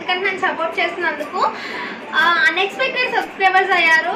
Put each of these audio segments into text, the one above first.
ఎందుకంటే నన్ను సపోర్ట్ చేస్తున్నందుకు. అన్ఎక్స్పెక్టెడ్ సబ్స్క్రైబర్స్ అయ్యారు,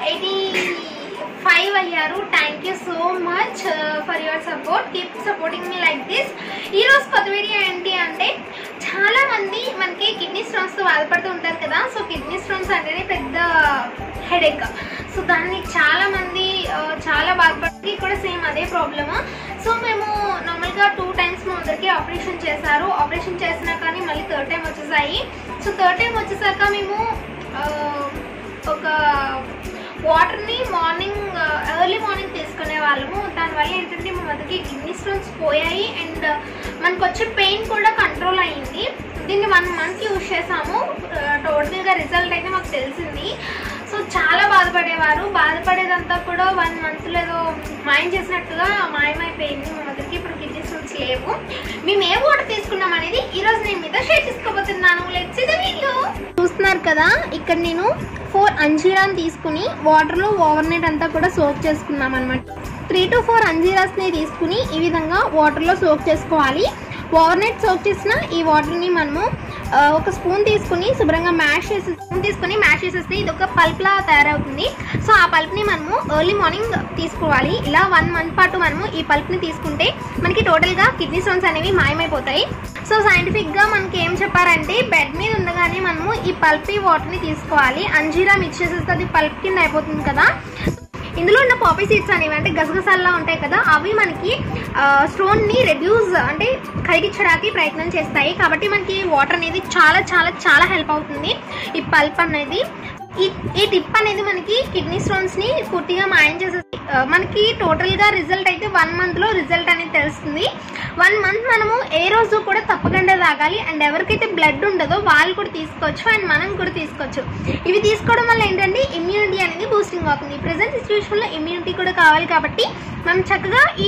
285 అయ్యారు. Thank you so much for your support. Keep supporting me like this. ఈరోజు కొత్త వీడియో ఏంటి అంటే, చాలా మంది మనకి కిడ్నీ స్టోన్స్తో బాధపడుతూ ఉంటారు కదా. సో కిడ్నీ స్టోన్స్ అంటేనే పెద్ద హెడేక్. సో దాన్ని చాలా మంది చాలా బాధపడి కూడా సేమ్ అదే ప్రాబ్లమ్. సో మేము నార్మల్గా 2 times మా అందరికి ఆపరేషన్ చేశారు. ఆపరేషన్ చేసినా కానీ మళ్ళీ 3rd time వచ్చేసాయి. సో 3rd time వచ్చేసాక మేము ఒక వాటర్ని ఎర్లీ మార్నింగ్ తీసుకునే వాళ్ళము. దానివల్ల ఏంటంటే మా మదర్కి కిడ్నీ స్టోన్స్ పోయాయి అండ్ మనకు వచ్చే పెయిన్ కూడా కంట్రోల్ అయ్యింది. దీన్ని 1 month యూజ్ చేసాము. టోటల్గా రిజల్ట్ అయితే మాకు తెలిసింది. సో చాలా బాధపడేవారు. బాధపడేదంతా కూడా 1 monthలో ఏదో మాయం చేసినట్టుగా మాయమైపోయింది మా మదర్కి. ఇప్పుడు కిడ్నీ స్టోన్స్ లేవు. మేము ఏ వాటర్ తీసుకున్నాం అనేది ఈరోజు నేను మీతో షేర్ చేసుకోబోతున్నాను. Let's see the video. చూస్తున్నారు కదా, ఇక్కడ నేను 4 అంజీరాని తీసుకుని వాటర్లో ఓవర్ నైట్ అంతా కూడా సోక్ చేసుకున్నాం అనమాట. 3 to 4 అంజీరాస్ని తీసుకుని ఈ విధంగా వాటర్లో సోక్ చేసుకోవాలి. ఓవర్ నైట్ సోక్ చేసిన ఈ వాటర్ని మనము ఒక స్పూన్ తీసుకుని శుభ్రంగా మ్యాష్ చేసేస్తే ఇది ఒక పల్ప్లా తయారవుతుంది. సో ఆ పల్ప్ని మనము ఎర్లీ మార్నింగ్ తీసుకోవాలి. ఇలా 1 month పాటు మనము ఈ పల్ప్ని తీసుకుంటే మనకి టోటల్గా కిడ్నీ స్టోన్స్ అనేవి మాయమైపోతాయి. సో సైంటిఫిక్గా మనకి ఏం చెప్పారంటే, బెడ్ మీద ఉండగానే మనము ఈ పల్పీ వాటర్ని తీసుకోవాలి. అంజీరా మిక్స్ చేసేస్తే అది పల్ప్ కింద అయిపోతుంది కదా. ఇందులో ఉన్న పాపీ సీడ్స్ అనేవి అంటే గసగసాల్లా ఉంటాయి కదా, అవి మనకి స్టోన్ని రెడ్యూస్ అంటే కరిగించడానికి ప్రయత్నం చేస్తాయి. కాబట్టి మనకి వాటర్ అనేది చాలా చాలా చాలా హెల్ప్ అవుతుంది ఈ పల్ప్ అనేది. ఈ టిప్ అనేది మనకి కిడ్నీ స్టోన్స్ని పూర్తిగా మాయం చేసేసి మనకి టోటల్గా రిజల్ట్ అయితే 1 monthలో రిజల్ట్ అనేది తెలుస్తుంది. 1 month మనము ఏ రోజు కూడా తప్పకుండా తాగాలి. అండ్ ఎవరికైతే బ్లడ్ ఉండదో వాళ్ళు కూడా తీసుకోవచ్చు అండ్ మనం కూడా తీసుకోవచ్చు. ఇవి తీసుకోవడం వల్ల ఏంటంటే ఇమ్యూనిటీ అనేది బూస్టింగ్ అవుతుంది. ప్రజెంట్ సిచ్యువేషన్లో ఇమ్యూనిటీ కూడా కావాలి కాబట్టి మనం చక్కగా ఈ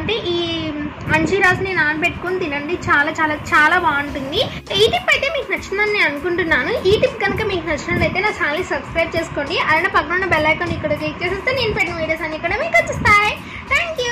అంజీరాస్ని నానబెట్టుకుని తినండి. చాలా చాలా చాలా బాగుంటుంది. ఈ టిప్ అయితే మీకు నచ్చిందని నేను అనుకుంటున్నాను. ఈ టిప్ కనుక మీకు నచ్చినట్లయితే నా ఛానల్ సబ్స్క్రైబ్ చేసుకోండి. అలానే పక్కన ఉన్న బెల్ ఐకాన్ ఇక్కడ క్లిక్ చేసేస్తే నేను పెట్టిన వీడియోస్ అన్ని కూడా మీకు వచ్చేస్తాయి. Thank you.